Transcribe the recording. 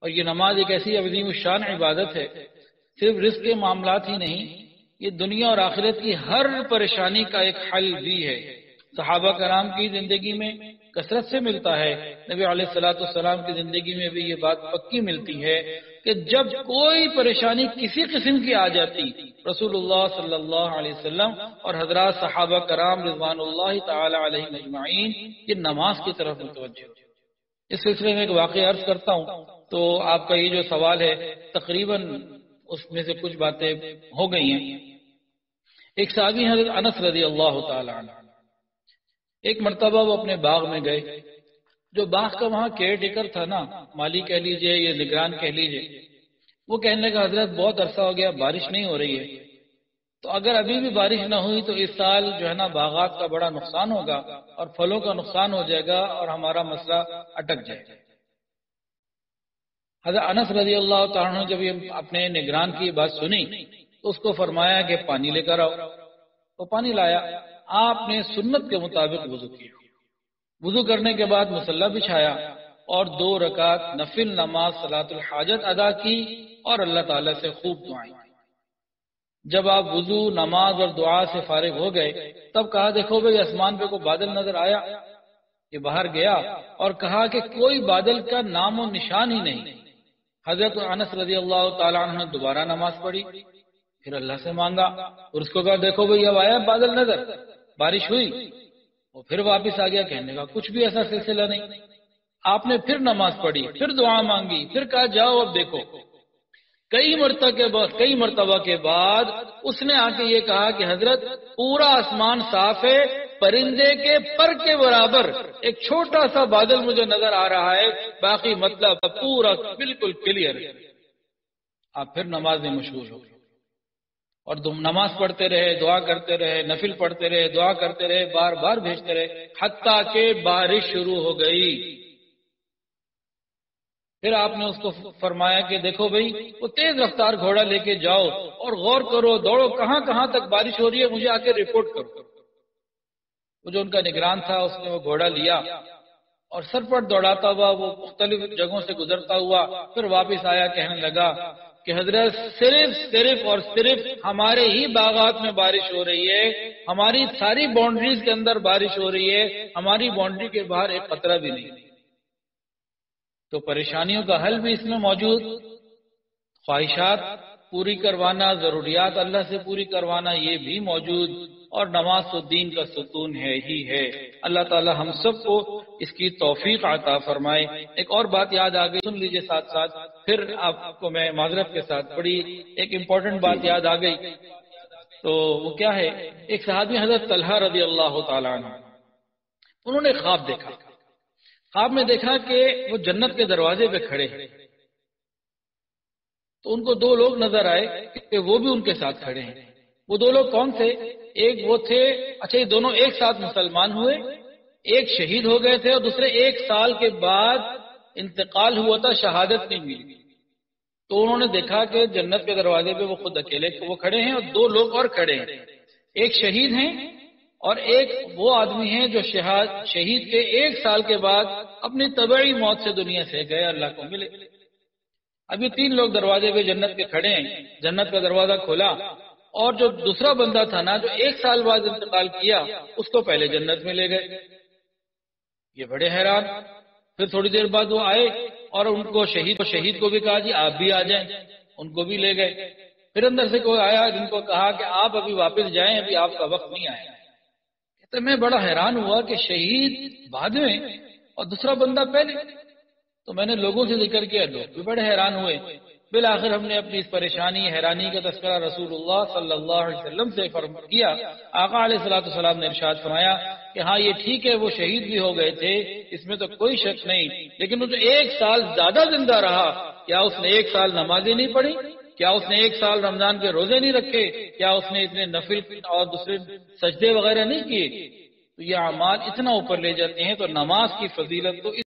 اور یہ نماز ایک ایسی عظیم الشان عبادت ہے، صرف رزق کے معاملات ہی نہیں، یہ دنیا اور آخرت کی ہر پریشانی کا ایک حل بھی ہے۔ صحابہ کرام کی زندگی میں کثرت سے ملتا ہے، نبی علیہ الصلوۃ والسلام کی زندگی میں بھی یہ بات پکی ملتی ہے کہ جب کوئی پریشانی کسی قسم کی آ جاتی، رسول اللہ صلی اللہ علیہ وسلم اور حضرات صحابہ کرام رضوان اللہ تعالی علیہم اجمعین یہ نماز کی طرف متوجہ۔ اس سلسلے میں ایک واقعہ عرض کرتا ہوں تو آپ کا یہ جو سوال ہے تقریباً اس میں سے کچھ باتیں ہو گئی ہیں۔ ایک صحابی حضرت انس رضی اللہ تعالی عنہ، ایک مرتبہ وہ اپنے باغ میں گئے، جو باغ کا وہاں کیئر ٹیکر تھا نا، مالی کہہ لیجئے یا نگران کہہ لیجئے، وہ کہنے لگا حضرت بہت عرصہ ہو گیا بارش نہیں ہو رہی ہے، تو اگر ابھی بھی بارش نہ ہوئی تو اس سال جو ہے نا باغات کا بڑا نقصان ہوگا اور پھلوں کا نقصان ہو جائے گا اور ہمارا مسئلہ اٹک جائے گا۔ حضرت انس رضی اللہ تعالیٰ عنہ جب یہ اپنے نگران کی بات سنی تو اس کو فرمایا کہ پانی لے کر آؤ، تو پانی لایا، آپ نے سنت کے مطابق وضو کیا، وضو کرنے کے بعد مصلی بچھایا اور 2 رکعت نفل نماز صلاۃ الحاجت ادا کی اور اللہ تعالیٰ سے خوب دعائیں۔ جب آپ وضو نماز اور دعا سے فارغ ہو گئے تب کہا دیکھو بھئی آسمان پہ کوئی بادل نظر آیا؟ یہ باہر گیا اور کہا کہ کوئی بادل کا نام و نشان ہی نہیں۔ حضرت انس رضی اللہ تعالیٰ عنہ نے دوبارہ نماز پڑھی، پھر اللہ سے مانگا اور اس کو کہا دیکھو بھئی اب آیا بادل نظر، بارش ہوئی؟ وہ پھر واپس آ گیا، کہنے کا کچھ بھی ایسا سلسلہ نہیں۔ آپ نے پھر نماز پڑھی، پھر دعا مانگی، پھر کہا جاؤ اب دیکھو۔ کئی مرتبہ کے بعد اس نے آ کے یہ کہا کہ حضرت پورا آسمان صاف ہے، پرندے کے پر کے برابر ایک چھوٹا سا بادل مجھے نظر آ رہا ہے، باقی مطلب پورا بالکل کلیئر ہے۔ آپ پھر نماز میں مشغول ہو گئے اور تم نماز پڑھتے رہے، دعا کرتے رہے، نفل پڑھتے رہے، دعا کرتے رہے، بار بار بھیجتے رہے، حتیٰ کہ بارش شروع ہو گئی۔ پھر آپ نے اس کو فرمایا کہ دیکھو بھئی وہ تیز رفتار گھوڑا لے کے جاؤ اور غور کرو، دوڑو، کہاں کہاں تک بارش ہو رہی ہے، مجھے آ کے رپورٹ کرو۔ وہ جو ان کا نگران تھا اس نے وہ گھوڑا لیا اور سر پر دوڑاتا ہوا وہ مختلف جگہوں سے گزرتا ہوا پھر واپس آیا، کہنے لگا کہ حضرت صرف اور صرف ہمارے ہی باغات میں بارش ہو رہی ہے، ہماری ساری باؤنڈریز کے اندر بارش ہو رہی ہے، ہماری باؤنڈری کے باہر ایک قطرہ بھی نہیں۔ تو پریشانیوں کا حل بھی اس میں موجود، خواہشات پوری کروانا، ضروریات اللہ سے پوری کروانا یہ بھی موجود، اور نماز تو دین کا ستون ہے ہی ہے۔ اللہ تعالی ہم سب کو اس کی توفیق عطا فرمائے۔ ایک اور بات یاد آ گئی، سن لیجئے ساتھ ساتھ، پھر آپ کو میں معذرت کے ساتھ بڑی ایک امپورٹنٹ بات یاد آ گئی، تو وہ کیا ہے؟ ایک صحابی حضرت طلحہ رضی اللہ تعالیٰ عنہ، انہوں نے خواب دیکھا، خواب میں دیکھا کہ وہ جنت کے دروازے پہ کھڑے ہیں، تو ان کو 2 لوگ نظر آئے کہ وہ بھی ان کے ساتھ کھڑے ہیں۔ وہ 2 لوگ کون تھے؟ ایک وہ تھے، اچھا یہ دونوں ایک ساتھ مسلمان ہوئے، ایک شہید ہو گئے تھے اور دوسرے 1 سال کے بعد انتقال ہوا تھا، شہادت نہیں ملی۔ تو انہوں نے دیکھا کہ جنت کے دروازے پہ وہ خود اکیلے وہ کھڑے ہیں اور 2 لوگ اور کھڑے ہیں، ایک شہید ہیں اور ایک وہ آدمی ہیں جو شہید کے 1 سال کے بعد اپنی طبعی موت سے دنیا سے گئے، اللہ کو ملے۔ اب یہ 3 لوگ دروازے پہ جنت کے کھڑے ہیں، جنت کا دروازہ کھولا اور جو دوسرا بندہ تھا نا جو 1 سال بعد انتقال کیا اس کو پہلے جنت میں لے گئے۔ یہ بڑے حیران، پھر تھوڑی دیر بعد وہ آئے اور ان کو شہید کو بھی کہا جی آپ بھی آ جائیں، ان کو بھی لے گئے۔ پھر اندر سے کوئی آیا جن کو کہا کہ آپ ابھی واپس جائیں، ابھی آپ کا وقت نہیں آیا۔ کہتے میں بڑا حیران ہوا کہ شہید بعد میں اور دوسرا بندہ پہلے، تو میں نے لوگوں سے ذکر کیا، لوگ بھی بڑے حیران ہوئے۔ بالآخر ہم نے اپنی اس پریشانی حیرانی کا تذکرہ رسول اللہ صلی اللہ علیہ وسلم سے کیا۔ آقا علیہ الصلوۃ والسلام نے ارشاد فرمایا کہ ہاں یہ ٹھیک ہے وہ شہید بھی ہو گئے تھے، اس میں تو کوئی شک نہیں، لیکن وہ جو 1 سال زیادہ زندہ رہا، کیا اس نے 1 سال نمازیں نہیں پڑھی؟ کیا اس نے 1 سال رمضان کے روزے نہیں رکھے؟ کیا اس نے اتنے نفل اور دوسرے سجدے وغیرہ نہیں کیے؟ تو یہ اعمال اتنا اوپر لے جاتے ہیں، تو نماز کی فضیلت تو